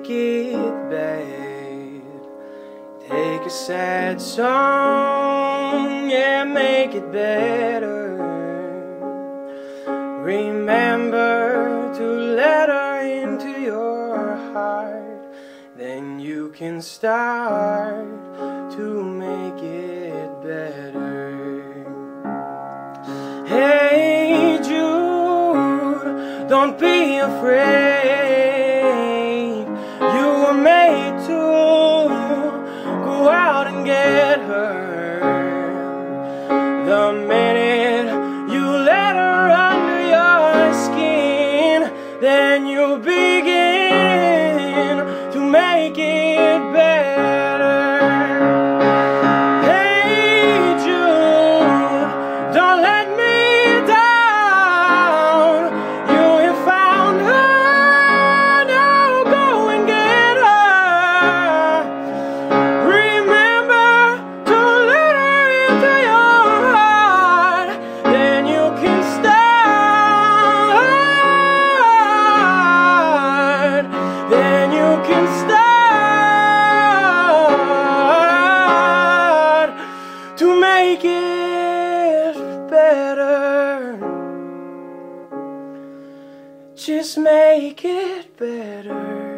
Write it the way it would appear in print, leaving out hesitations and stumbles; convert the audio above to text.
make it bad. Take a sad song, yeah, make it better. Remember to let her into your heart, then you can start to make it better. Hey Jude, don't be afraid. You were made to go out and get her. The minute you let her under your skin, then you begin to make it better. Hey Jude, don't let me down. You have found her, now go and get her. Remember to let her into your heart, then you can start. Then you can start to make it better. Just make it better.